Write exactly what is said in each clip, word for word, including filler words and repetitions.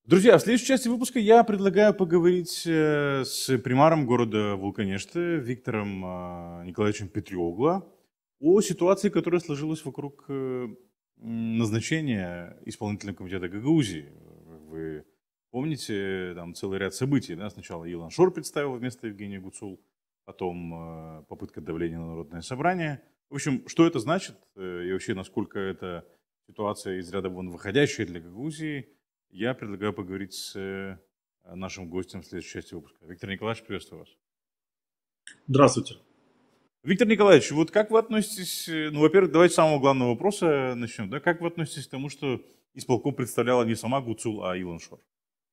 Друзья, в следующей части выпуска я предлагаю поговорить э, с примаром города Вулканешты Виктором а, Николаевичем Петрёгло о ситуации, которая сложилась вокруг э, м, назначения исполнительного комитета Гагаузии. Как вы помните, там целый ряд событий. Да? Сначала Илон Шор представил вместо Евгения Гуцул, потом э, попытка давления на народное собрание. В общем, что это значит э, и вообще насколько эта ситуация из ряда вон выходящая для Гагаузии, я предлагаю поговорить с э, нашим гостем в следующей части выпуска. Виктор Николаевич, приветствую вас. Здравствуйте. Виктор Николаевич, вот как вы относитесь, э, ну, во-первых, давайте с самого главного вопроса начнем, да, как вы относитесь к тому, что исполком представляла не сама Гуцул, а Илон Шор?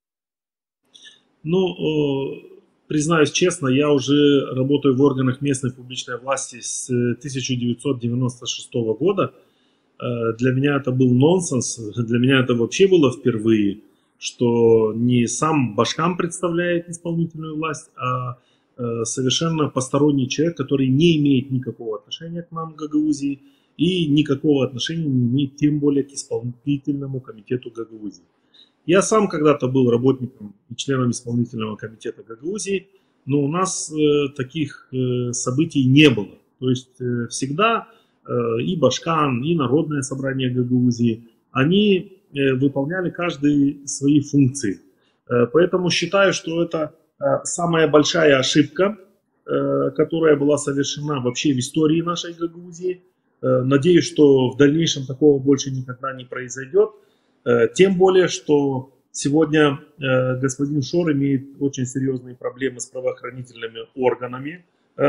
Ну, э, признаюсь честно, я уже работаю в органах местной публичной власти с э, тысяча девятьсот девяносто шестого года. Э, Для меня это был нонсенс, для меня это вообще было впервые, что не сам Башкам представляет исполнительную власть, а э, совершенно посторонний человек, который не имеет никакого отношения к нам, Гагаузии, и никакого отношения не имеет тем более к исполнительному комитету Гагаузии. Я сам когда-то был работником и членом исполнительного комитета Гагаузии, но у нас э, таких э, событий не было. То есть э, всегда э, и Башкан, и Народное собрание Гагаузии, они э, выполняли каждый свои функции. Э, поэтому считаю, что это э, самая большая ошибка, э, которая была совершена вообще в истории нашей Гагаузии. Э, надеюсь, что в дальнейшем такого больше никогда не произойдет. Тем более, что сегодня господин Шор имеет очень серьезные проблемы с правоохранительными органами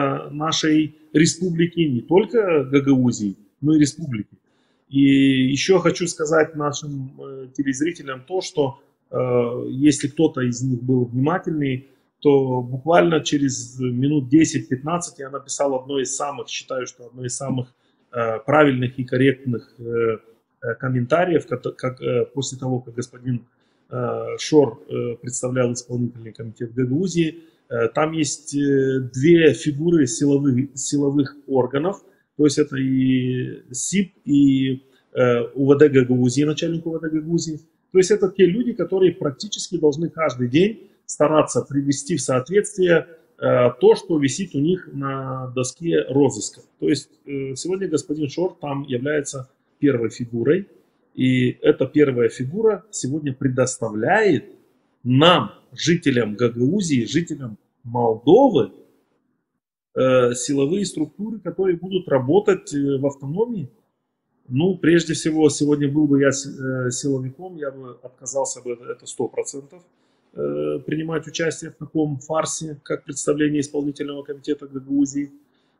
нашей республики, не только Гагаузии, но и республики. И еще хочу сказать нашим телезрителям то, что если кто-то из них был внимательный, то буквально через минут десять-пятнадцать я написал одно из самых, считаю, что одно из самых правильных и корректных комментариев, как, как после того, как господин Шор представлял исполнительный комитет Гагаузии. Там есть две фигуры силовых, силовых органов, то есть это и СИП, и УВД Гагаузии, начальник УВД Гагаузии. То есть это те люди, которые практически должны каждый день стараться привести в соответствие то, что висит у них на доске розыска. То есть сегодня господин Шор там является первой фигурой, и эта первая фигура сегодня предоставляет нам, жителям Гагаузии, жителям Молдовы, э, силовые структуры, которые будут работать э, в автономии. Ну, прежде всего, сегодня был бы я э, силовиком, я бы отказался бы, это сто процентов, э, принимать участие в таком фарсе, как представление исполнительного комитета Гагаузии.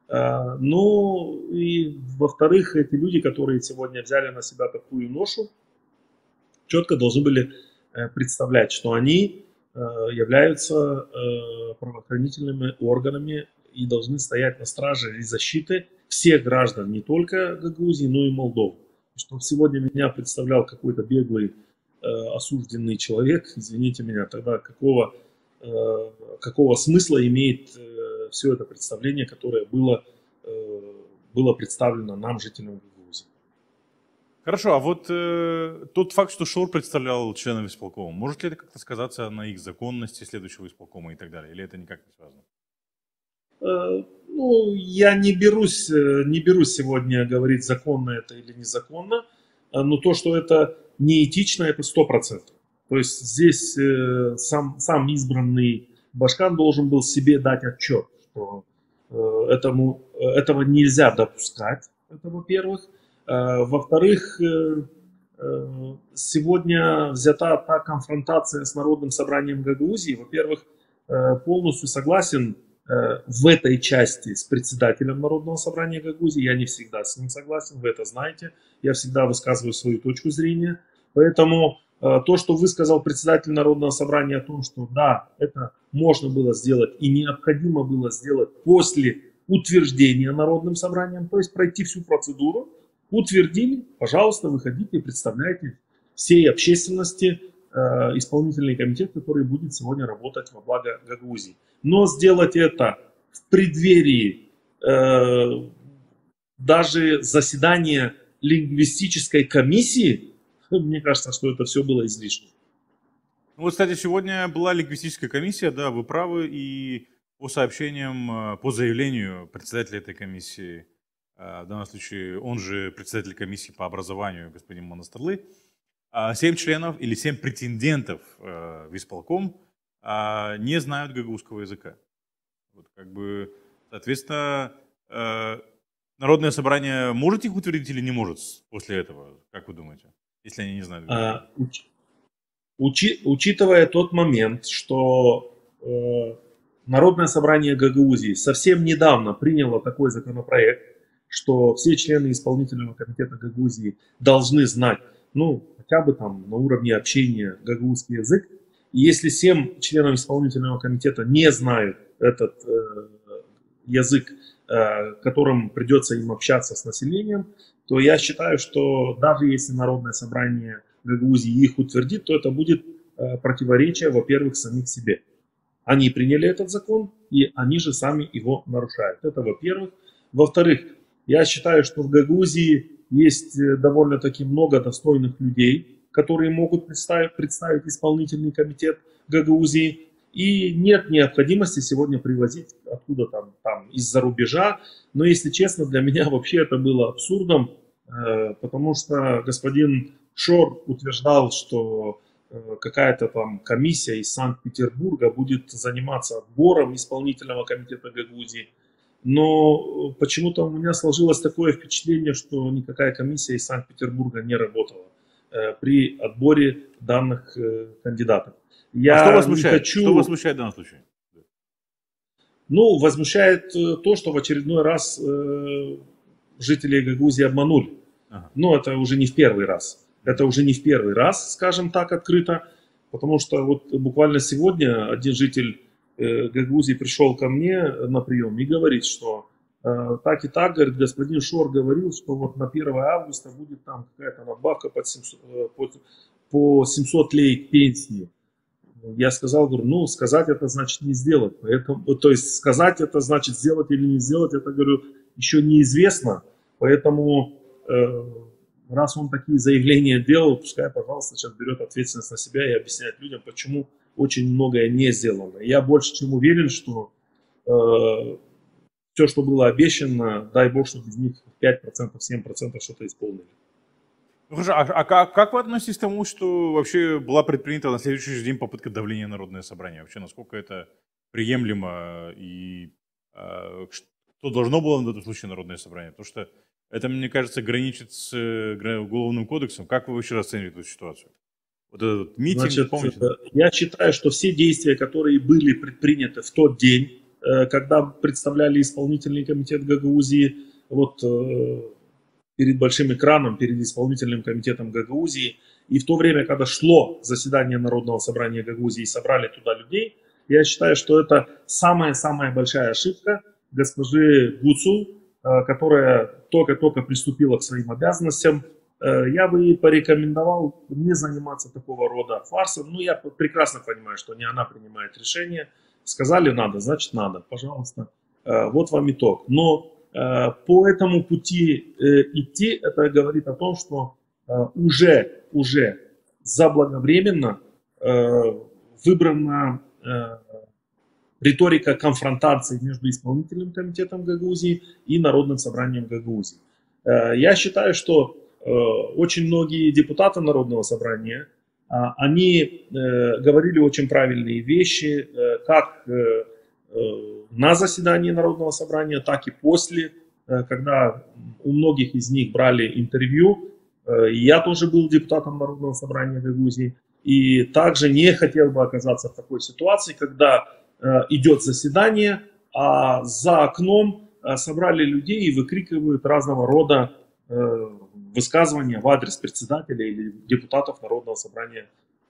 Ну и во-вторых, эти люди, которые сегодня взяли на себя такую ношу, четко должны были представлять, что они являются правоохранительными органами и должны стоять на страже и защиты всех граждан, не только Гагаузии, но и Молдовы. Что сегодня меня представлял какой-то беглый осужденный человек, извините меня, тогда какого, какого смысла имеет все это представление, которое было, было представлено нам, жителям Гагаузии. Хорошо, а вот э, тот факт, что Шор представлял членов исполкома, может ли это как-то сказаться на их законности следующего исполкома и так далее? Или это никак не связано? Э, ну, я не берусь, не берусь сегодня говорить, законно это или незаконно, но то, что это неэтично, это сто процентов. То есть здесь э, сам, сам избранный Башкан должен был себе дать отчет, что э, этому, этого нельзя допускать, это во-первых. Э, во-вторых, э, э, сегодня взята та конфронтация с Народным собранием Гагаузии. Во-первых, э, полностью согласен э, в этой части с председателем Народного собрания Гагаузии. Я не всегда с ним согласен, вы это знаете. Я всегда высказываю свою точку зрения. Поэтому то, что высказал председатель Народного собрания о том, что да, это можно было сделать и необходимо было сделать после утверждения Народным собранием, то есть пройти всю процедуру, утвердили, пожалуйста, выходите и представляйте всей общественности э, исполнительный комитет, который будет сегодня работать во благо Гагаузии. Но сделать это в преддверии э, даже заседания лингвистической комиссии, мне кажется, что это все было излишне. Ну вот, кстати, сегодня была лингвистическая комиссия, да, вы правы, и по сообщениям, по заявлению председателя этой комиссии, в данном случае он же председатель комиссии по образованию, господин Монастырлы, семь членов или семь претендентов в исполком не знают гагаузского языка. Вот, как бы, соответственно, Народное собрание может их утвердить или не может после этого, как вы думаете, если они не знают гагаузского языка? Учи, учитывая тот момент, что э, Народное собрание Гагаузии совсем недавно приняло такой законопроект, что все члены исполнительного комитета Гагаузии должны знать, ну, хотя бы там на уровне общения гагаузский язык. И если семь членов исполнительного комитета не знают этот э, язык, э, которым придется им общаться с населением, то я считаю, что даже если Народное собрание Гагаузии их утвердит, то это будет э, противоречие, во-первых, самих себе. Они приняли этот закон, и они же сами его нарушают. Это во-первых. Во-вторых, я считаю, что в Гагаузии есть довольно-таки много достойных людей, которые могут представить, представить исполнительный комитет Гагаузии. И нет необходимости сегодня привозить откуда-то там, там из-за рубежа. Но, если честно, для меня вообще это было абсурдом, э, потому что господин Шор утверждал, что э, какая-то там комиссия из Санкт-Петербурга будет заниматься отбором исполнительного комитета Гагаузии. Но почему-то у меня сложилось такое впечатление, что никакая комиссия из Санкт-Петербурга не работала э, при отборе данных э, кандидатов. Я а что вас смущает? Хочу... Что вас смущает в данном случае? Ну, возмущает то, что в очередной раз э, жители Гагаузии обманули. Ага. Но это уже не в первый раз. Это уже не в первый раз, скажем так, открыто. Потому что вот буквально сегодня один житель э, Гагаузии пришел ко мне на прием и говорит, что э, так и так, говорит, господин Шор говорил, что вот на первое августа будет там какая-то надбавка под семьсот, под, по семьсот лей к пенсии. Я сказал, говорю, ну, сказать это значит не сделать. Поэтому, то есть сказать это значит сделать или не сделать, это, говорю, еще неизвестно. Поэтому, э, раз он такие заявления делал, пускай, пожалуйста, сейчас берет ответственность на себя и объясняет людям, почему очень многое не сделано. Я больше чем уверен, что э, все, что было обещано, дай бог, чтобы из них пять процентов, семь процентов что-то исполнили. Хорошо, а, а как, как вы относитесь к тому, что вообще была предпринята на следующий же день попытка давления на Народное собрание? Вообще, насколько это приемлемо и э, что должно было в этом случае Народное собрание? Потому что это, мне кажется, граничит с э, Уголовным кодексом. Как вы вообще расцениваете эту ситуацию? Вот этот митинг, Значит, помните? Я считаю, что все действия, которые были предприняты в тот день, э, когда представляли исполнительный комитет Гагаузии, вот... Э, перед большим экраном, перед исполнительным комитетом Гагаузии. И в то время, когда шло заседание Народного собрания Гагаузии и собрали туда людей, я считаю, что это самая-самая большая ошибка госпожи Гуцул, которая только-только приступила к своим обязанностям. Я бы ей порекомендовал не заниматься такого рода фарсом. Ну, я прекрасно понимаю, что не она принимает решение. Сказали надо, значит надо. Пожалуйста, вот вам итог. Но по этому пути э, идти, это говорит о том, что э, уже, уже заблаговременно э, выбрана э, риторика конфронтации между исполнительным комитетом Гагаузии и Народным собранием Гагаузии. Э, я считаю, что э, очень многие депутаты Народного собрания, э, они э, говорили очень правильные вещи, э, как... Э, на заседании Народного собрания, так и после, когда у многих из них брали интервью. Я тоже был депутатом Народного собрания Гагаузии и также не хотел бы оказаться в такой ситуации, когда идет заседание, а за окном собрали людей и выкрикивают разного рода высказывания в адрес председателя или депутатов Народного собрания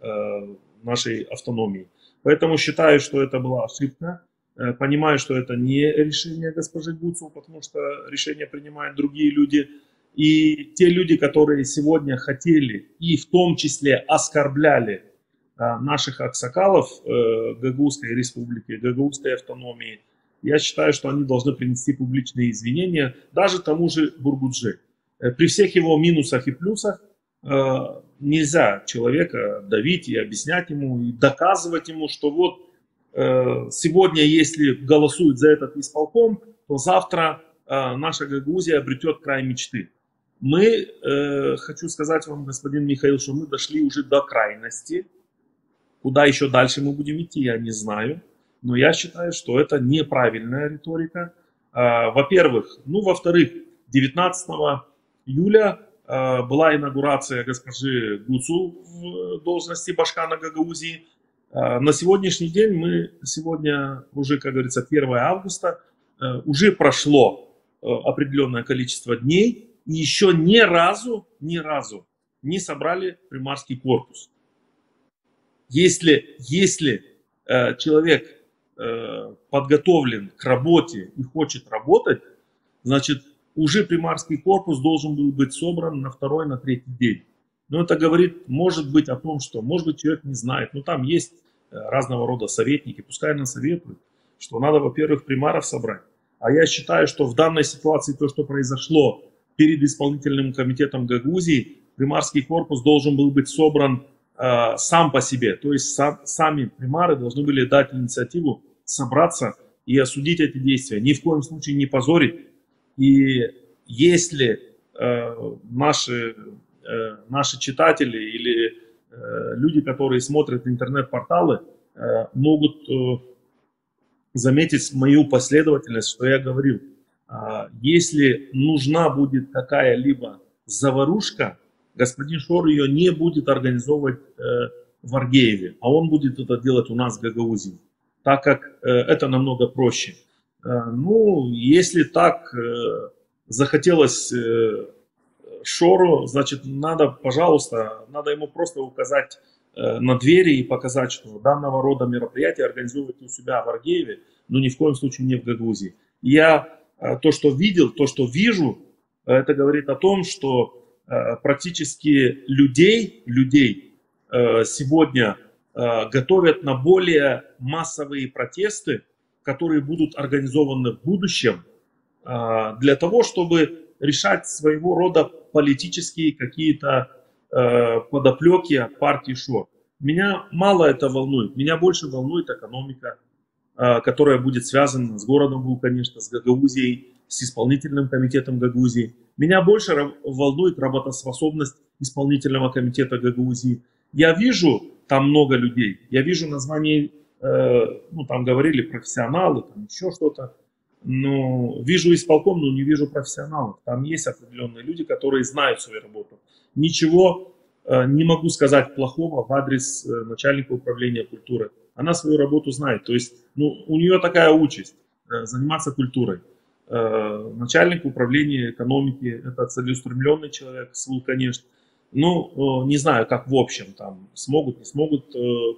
нашей автономии. Поэтому считаю, что это была ошибка. Понимаю, что это не решение госпожи Гуцул, потому что решение принимают другие люди. И те люди, которые сегодня хотели и в том числе оскорбляли наших аксакалов Гагаузской республики, Гагаузской автономии, я считаю, что они должны принести публичные извинения даже тому же Бургуджи. При всех его минусах и плюсах нельзя человека давить и объяснять ему, и доказывать ему, что вот э, сегодня, если голосуют за этот исполком, то завтра э, наша Гагаузия обретет край мечты. Мы, э, хочу сказать вам, господин Михаил, что мы дошли уже до крайности. Куда еще дальше мы будем идти, я не знаю. Но я считаю, что это неправильная риторика. Э, во-первых, ну, во-вторых, девятнадцатого июля э, была инаугурация госпожи Гуцул в должности башкана Гагаузии. Э, на сегодняшний день мы, сегодня уже, как говорится, первое августа, э, уже прошло э, определенное количество дней, и еще ни разу, ни разу не собрали примарский корпус. Если, если э, человек э, подготовлен к работе и хочет работать, значит, уже примарский корпус должен был быть собран на второй, на третий день. Но это говорит, может быть, о том, что, может быть, человек не знает. Но там есть разного рода советники, пускай нам советуют, что надо, во-первых, примаров собрать. А я считаю, что в данной ситуации то, что произошло перед исполнительным комитетом Гагаузии, примарский корпус должен был быть собран э, сам по себе. То есть сам, сами примары должны были дать инициативу собраться и осудить эти действия. Ни в коем случае не позорить. И если э, наши, э, наши читатели или э, люди, которые смотрят интернет-порталы, э, могут э, заметить мою последовательность, что я говорил, э, если нужна будет какая-либо заварушка, господин Шор ее не будет организовывать э, в Аргееве, а он будет это делать у нас в Гагаузии, так как э, это намного проще. Ну, если так э, захотелось э, Шору, значит, надо, пожалуйста, надо ему просто указать э, на двери и показать, что данного рода мероприятия организуют у себя в Аргееве, но ни в коем случае не в Гагаузии. Я э, то, что видел, то, что вижу, это говорит о том, что э, практически людей, людей э, сегодня э, готовят на более массовые протесты, которые будут организованы в будущем для того, чтобы решать своего рода политические какие-то подоплеки от партии Шор. Меня мало это волнует. Меня больше волнует экономика, которая будет связана с городом Вулканеште, с Гагаузией, с исполнительным комитетом Гагаузии. Меня больше волнует работоспособность исполнительного комитета Гагаузии. Я вижу там много людей, я вижу название, ну, там говорили профессионалы, там еще что-то. Но вижу исполком, но не вижу профессионалов. Там есть определенные люди, которые знают свою работу. Ничего не могу сказать плохого в адрес начальника управления культуры. Она свою работу знает. То есть, ну, у нее такая участь заниматься культурой. Начальник управления экономики — это целеустремленный человек с Вулканеште. Ну, не знаю, как в общем там смогут, не смогут,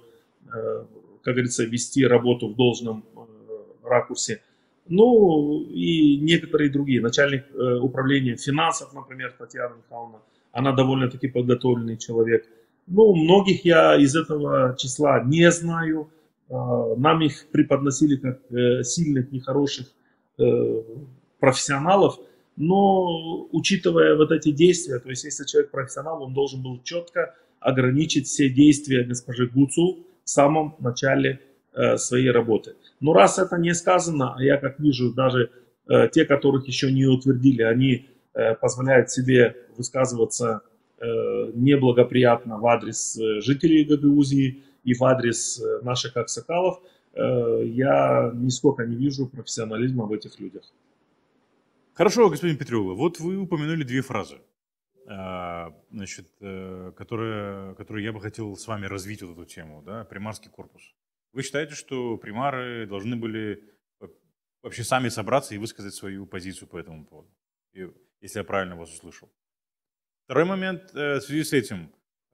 как говорится, вести работу в должном ракурсе. Ну, и некоторые другие. Начальник э, управления финансов, например, Татьяна Михайловна, она довольно-таки подготовленный человек. Ну, многих я из этого числа не знаю. Э, нам их преподносили как э, сильных, нехороших э, профессионалов. Но, учитывая вот эти действия, то есть, если человек профессионал, он должен был четко ограничить все действия госпожи Гуцул в самом начале э, своей работы. Но раз это не сказано, а я как вижу, даже э, те, которых еще не утвердили, они э, позволяют себе высказываться э, неблагоприятно в адрес жителей Гагаузии и в адрес наших аксакалов, э, я нисколько не вижу профессионализма в этих людях. Хорошо, господин Петриоглу, вот вы упомянули две фразы, значит, которые, которые я бы хотел с вами развить вот эту тему, да, примарский корпус. Вы считаете, что примары должны были вообще сами собраться и высказать свою позицию по этому поводу, если я правильно вас услышал? Второй момент в связи с этим,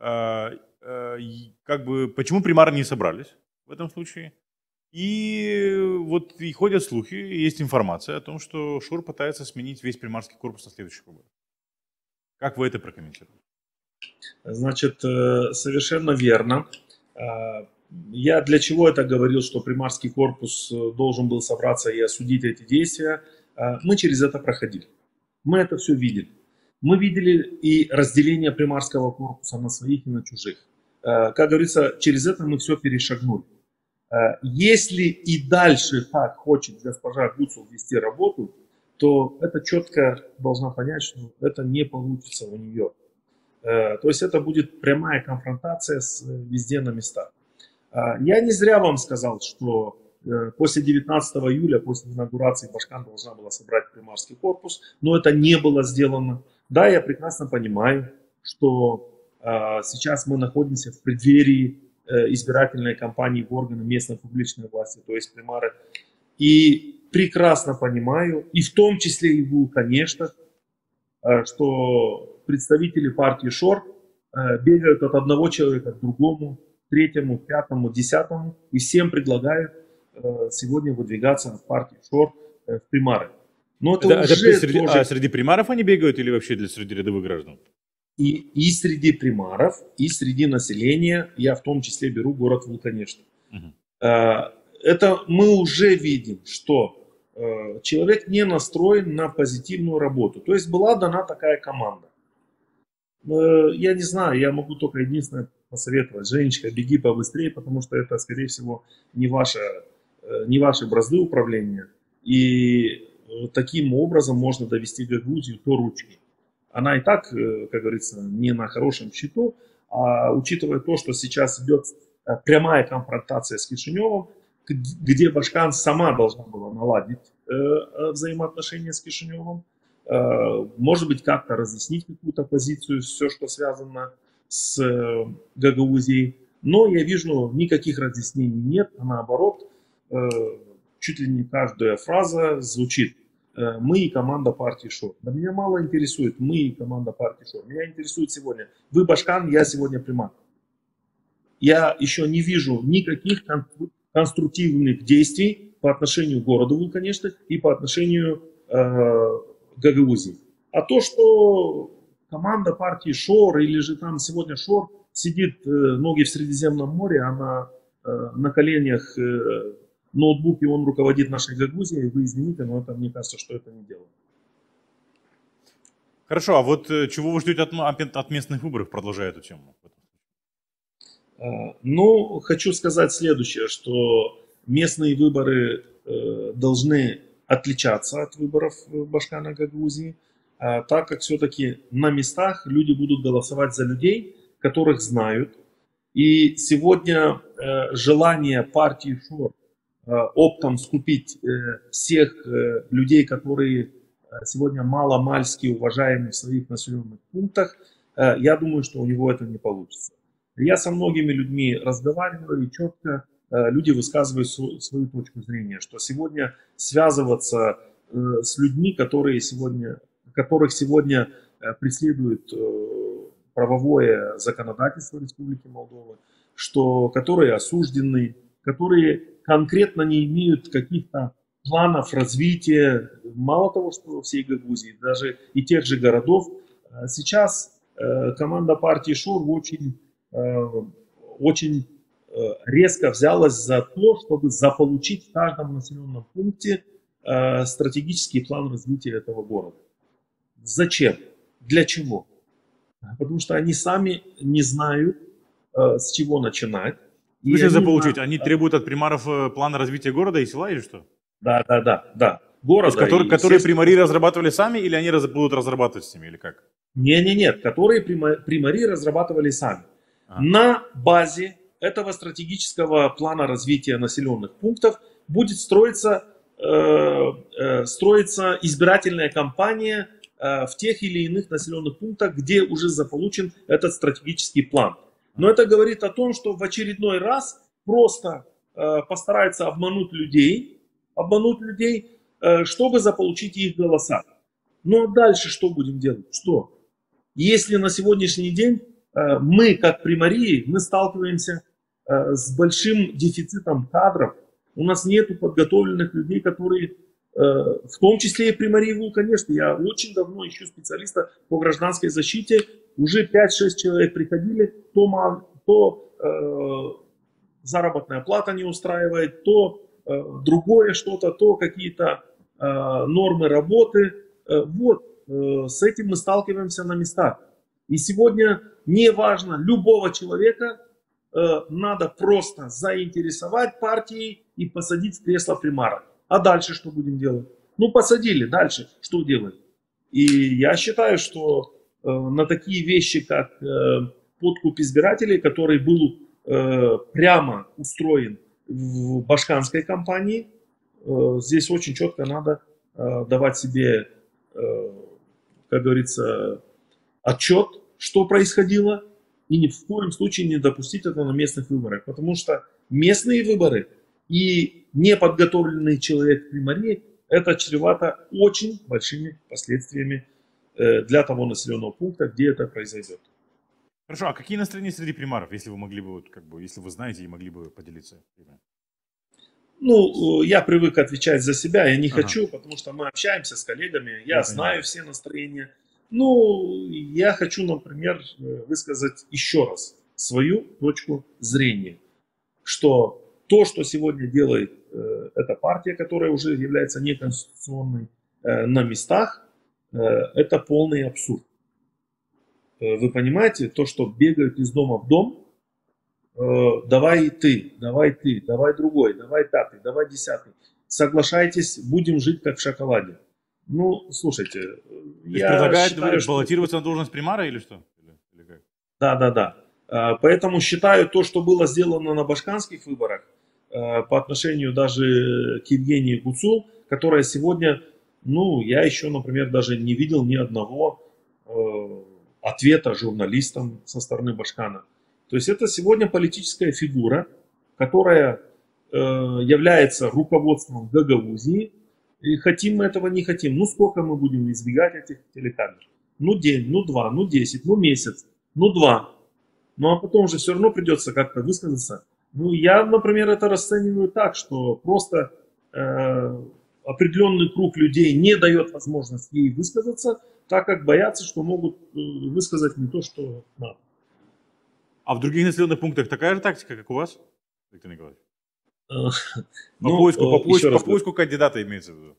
как бы, почему примары не собрались в этом случае? И вот и ходят слухи, есть информация о том, что Шор пытается сменить весь примарский корпус на следующий год. Как вы это прокомментируете? Значит, совершенно верно. Я для чего это говорил, что примарский корпус должен был собраться и осудить эти действия? Мы через это проходили. Мы это все видели. Мы видели и разделение примарского корпуса на своих и на чужих. Как говорится, через это мы все перешагнули. Если и дальше так хочет госпожа Гуцул вести работу, то это четко должна понять, что это не получится у нее. То есть это будет прямая конфронтация с, везде на местах. Я не зря вам сказал, что после девятнадцатого июля, после инаугурации, Башкан должна была собрать примарский корпус, но это не было сделано. Да, я прекрасно понимаю, что э, сейчас мы находимся в преддверии э, избирательной кампании в органы местной публичной власти, то есть примары. И прекрасно понимаю, и в том числе и вы, конечно, э, что представители партии ШОР э, бегают от одного человека к другому, третьему, пятому, десятому, и всем предлагают э, сегодня выдвигаться от партии ШОР э, в примары. Но это, это, уже это среди, тоже... а среди примаров они бегают или вообще для среди рядовых граждан? И, и среди примаров, и среди населения, я в том числе беру город Вулканешты. Uh-huh. Это мы уже видим, что человек не настроен на позитивную работу. То есть была дана такая команда. Я не знаю, я могу только единственное посоветовать: Женечка, беги побыстрее, потому что это, скорее всего, не ваши, не ваши бразды управления. И таким образом можно довести Гагаузию до ручки. Она и так, как говорится, не на хорошем счету, а учитывая то, что сейчас идет прямая конфронтация с Кишиневым, где Башкан сама должна была наладить взаимоотношения с Кишиневым, может быть, как-то разъяснить какую-то позицию, все, что связано с Гагаузией. Но я вижу, никаких разъяснений нет, а наоборот, чуть ли не каждая фраза звучит: мы и команда партии ШОР. Да меня мало интересует мы и команда партии ШОР. Меня интересует сегодня: вы Башкан, я сегодня примар. Я еще не вижу никаких конструктивных действий по отношению к городу Вулканешты и по отношению э, к Гагаузии. А то, что команда партии ШОР или же там сегодня ШОР сидит э, ноги в Средиземном море, а на, э, на коленях э, ноутбук, и он руководит нашей Гагаузией, вы извините, но это, мне кажется, что это не дело. Хорошо, а вот чего вы ждете от, от местных выборов, продолжая эту тему? Ну, хочу сказать следующее, что местные выборы э, должны отличаться от выборов в Башкана Гагаузии, э, так как все-таки на местах люди будут голосовать за людей, которых знают. И сегодня э, желание партии ШОР оптом скупить всех людей, которые сегодня мало-мальски уважаемы в своих населенных пунктах, я думаю, что у него это не получится. Я со многими людьми разговариваю, и четко люди высказывают свою точку зрения, что сегодня связываться с людьми, которые сегодня, которых сегодня преследует правовое законодательство Республики Молдова, что, которые осуждены, которые конкретно не имеют каких-то планов развития, мало того, что всей Гагаузии, даже и тех же городов. Сейчас команда партии ШОР очень, очень резко взялась за то, чтобы заполучить в каждом населенном пункте стратегический план развития этого города. Зачем? Для чего? Потому что они сами не знают, с чего начинать. В смысле заполучить? Они требуют от примаров плана развития города и села или что? Да, да, да, да. Города. То есть, которые, которые примари разрабатывали сами или они раз, будут разрабатывать с ними, или как? Не, не, нет, которые примари разрабатывали сами. Ага. На базе этого стратегического плана развития населенных пунктов будет строиться, э, э, строиться избирательная кампания э, в тех или иных населенных пунктах, где уже заполучен этот стратегический план. Но это говорит о том, что в очередной раз просто э, постараются обмануть людей, обмануть людей, э, чтобы заполучить их голоса. Ну а дальше что будем делать? Что? Если на сегодняшний день э, мы, как примарии, мы сталкиваемся э, с большим дефицитом кадров, у нас нет подготовленных людей, которые, э, в том числе и примарии Вулканешты, я очень давно ищу специалиста по гражданской защите, уже пять-шесть человек приходили, то, то э, заработная плата не устраивает, то э, другое что-то, то какие-то э, нормы работы. Э, вот, э, с этим мы сталкиваемся на местах. И сегодня не важно любого человека, э, надо просто заинтересовать партией и посадить в кресло примара. А дальше что будем делать? Ну, посадили, дальше что делать? И я считаю, что э, на такие вещи, как э, подкуп избирателей, который был э, прямо устроен в башканской кампании, э, здесь очень четко надо э, давать себе, э, как говорится, отчет, что происходило, и ни в коем случае не допустить этого на местных выборах. Потому что местные выборы и неподготовленный человек в примарии, это чревато очень большими последствиями э, для того населенного пункта, где это произойдет. Хорошо, а какие настроения среди примаров, если вы могли бы, вот, как бы, если вы знаете и могли бы поделиться? Ну, я привык отвечать за себя, я не Ага. хочу, потому что мы общаемся с коллегами, я, Я знаю понимаю. все настроения. Ну, я хочу, например, высказать еще раз свою точку зрения, что то, что сегодня делает э, эта партия, которая уже является неконституционной э, на местах, э, это полный абсурд. Э, вы понимаете, то, что бегают из дома в дом, э, давай ты, давай ты, давай другой, давай пятый, давай десятый, соглашайтесь, будем жить как в шоколаде. Ну, слушайте, То есть я предлагает считаю, что... баллотироваться на должность примара или что? Или, или как? Да, да, да. Поэтому считаю то, что было сделано на башканских выборах по отношению даже к Евгении Гуцул, которая сегодня, ну, я еще, например, даже не видел ни одного э, ответа журналистам со стороны Башкана. То есть это сегодня политическая фигура, которая э, является руководством Гагаузии. И хотим мы этого, не хотим. Ну, сколько мы будем избегать этих телекамер? Ну, день, ну, два, ну, десять, ну, месяц, ну, два. Ну, а потом же все равно придется как-то высказаться. Ну, я, например, это расцениваю так, что просто э, определенный круг людей не дает возможность ей высказаться, так как боятся, что могут э, высказать не то, что надо. А в других населенных пунктах такая же тактика, как у вас, Виктор Николаевич? По Ну, поиску, по э, поиску, еще по раз говорю. поиску кандидата имеется в виду.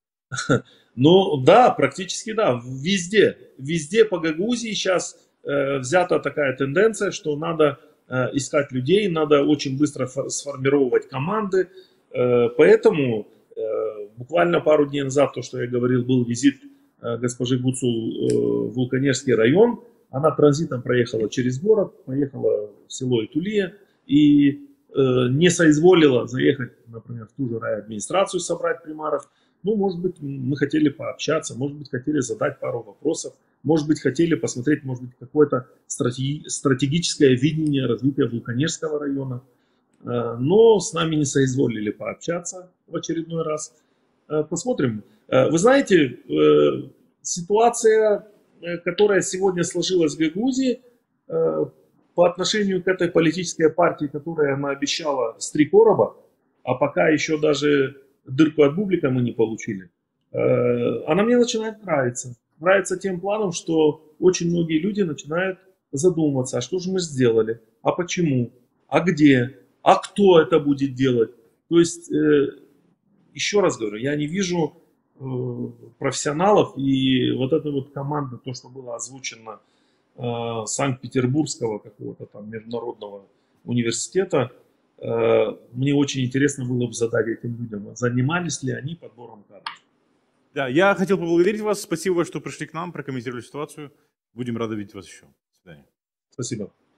Ну, да, практически да, везде. Везде по Гагаузии сейчас э, взята такая тенденция, что надо э, искать людей, надо очень быстро сформировать команды. Э, поэтому э, буквально пару дней назад, то, что я говорил, был визит э, госпожи Гуцул э, в Вулканежский район. Она транзитом проехала через город, поехала в село Итулия и э, не соизволила заехать, например, в ту же райадминистрацию, собрать примаров. Ну, может быть, мы хотели пообщаться, может быть, хотели задать пару вопросов, может быть, хотели посмотреть, может быть, какое-то стратеги- стратегическое видение развития Вулканежского района. Но с нами не соизволили пообщаться в очередной раз. Посмотрим. Вы знаете, ситуация, которая сегодня сложилась в Гагаузии по отношению к этой политической партии, которая она обещала с три короба, а пока еще даже дырку от бублика мы не получили, она мне начинает нравиться. Нравится тем планом, что очень многие люди начинают задумываться, а что же мы сделали, а почему, а где, а кто это будет делать. То есть, еще раз говорю, я не вижу профессионалов, и вот эта вот команда, то, что было озвучено Санкт-Петербургского какого-то там международного университета, мне очень интересно было бы задать этим людям, занимались ли они подбором кадров. Да, я хотел поблагодарить вас. Спасибо, что пришли к нам, прокомментировали ситуацию. Будем рады видеть вас еще. До свидания. Спасибо.